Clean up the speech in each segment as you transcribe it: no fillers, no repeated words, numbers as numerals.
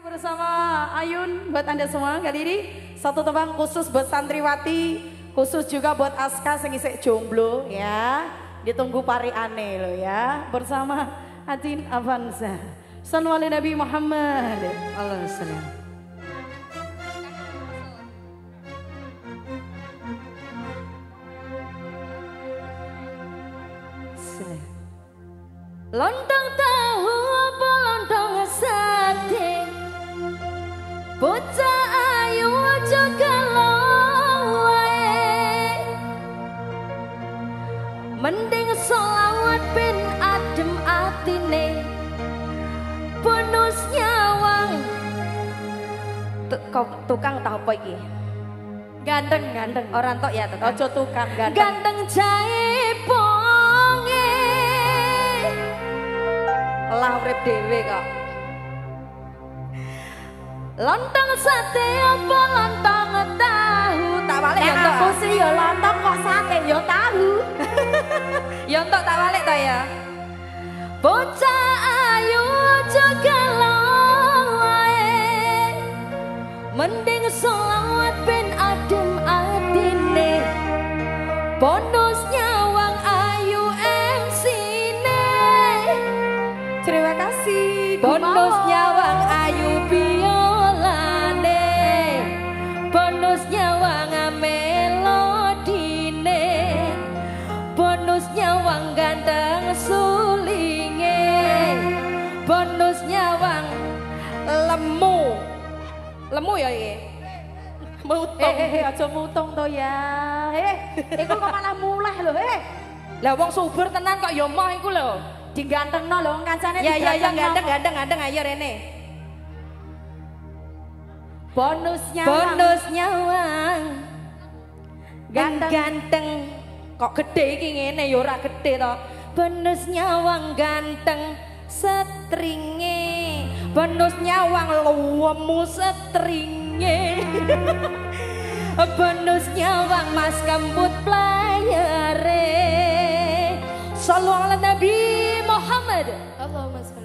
bersama Ayun buat Anda semua kali ini satu tembang khusus buat santriwati, khusus juga buat Aska sing isih jomblo ya. Ditunggu pari aneh lo ya bersama Adin Avanza. Sallu ala Nabi Muhammad. Allahumma shalli. Lontong tahu apa lontong sate, bocah ayu aja galau wae, mending selawat ben adem atine, bonus nyawang. Tukang tahu apa iki? Ganteng orang tok ya tetep. Ojo tukang ganteng jae ponge. Lah urip dhewe kok. Lontong sate apa lontong tahu? Tak balik ya aku sih ya lontong kok sate ya tahu. Ya entuk tak balik to ya. Bocah ayu aja galau wae, mending selawat ben adem atine, bonus nyawang ayu MC-ne. Terima kasih. Bonus nyawang ayu biolane, bonus nyawang melodine, bonus nyawang ganteng sulinge, bonus nyawang lemu ya iki. Mutung. Aja mutung to ya. Iku kok malah muleh lho, Lah wong subur tenan kok ya moh iku lho. Digantengno lho kancane. Ya ganteng ayo rene. Bonus nyawang ganteng kok gede iki ngene ya ora gede to. Bonus nyawang ganteng setringe, bonus nyawang luwemu setringe. Bonus nyawang mas kembut playere. Sallu ala Nabi Muhammad. Allahumma sholli.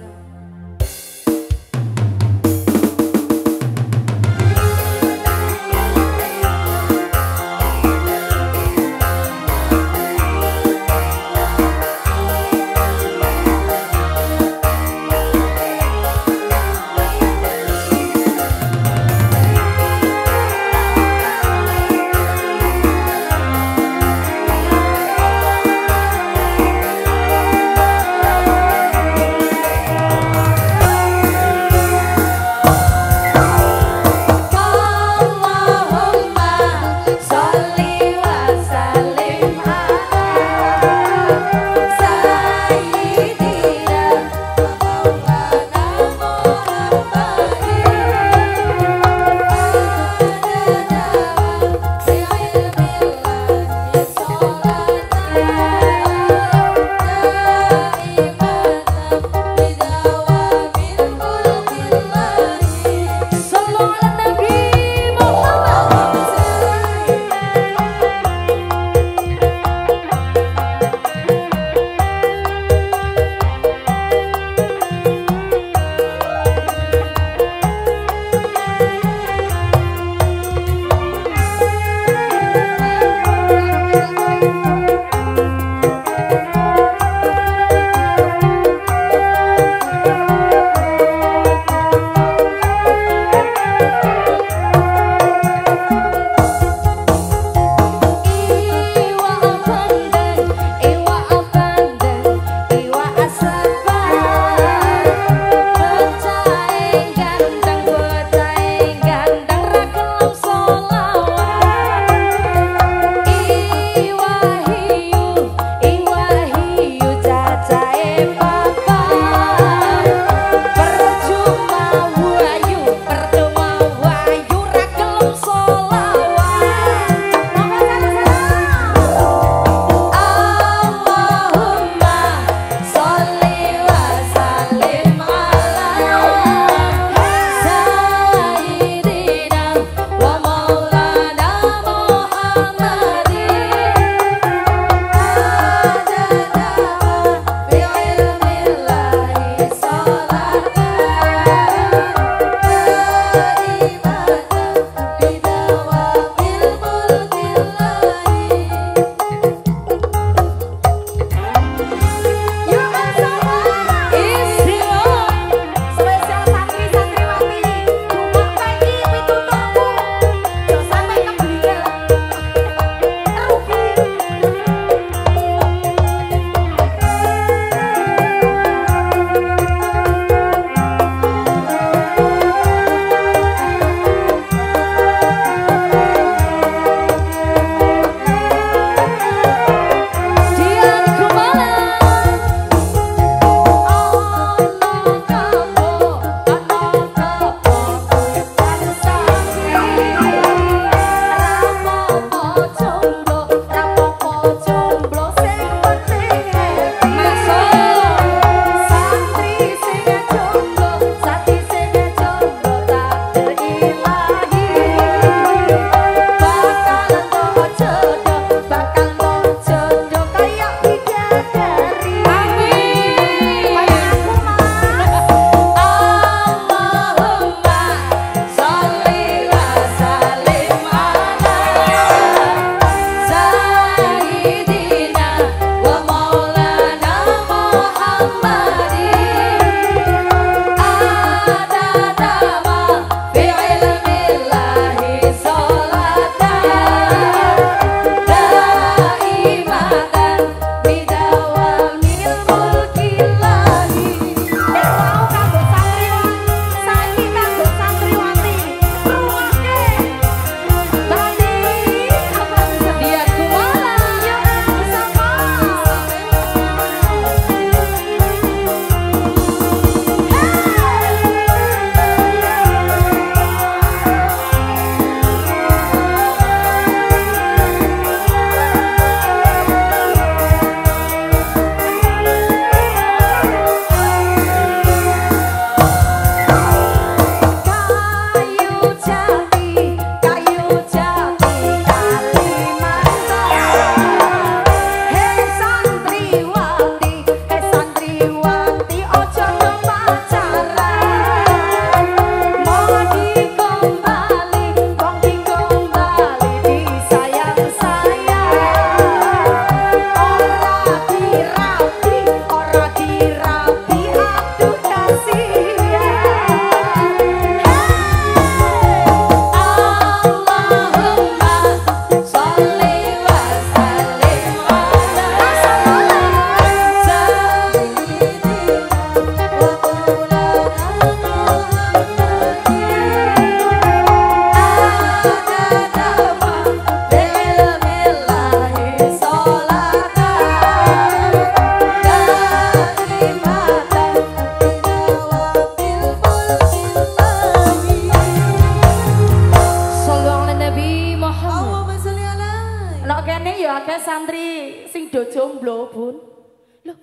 oleh santri sing do jomblo, Bun. Loh.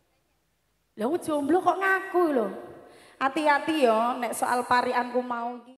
Lah jomblo kok ngaku lho. Hati-hati ya nek soal parianku mau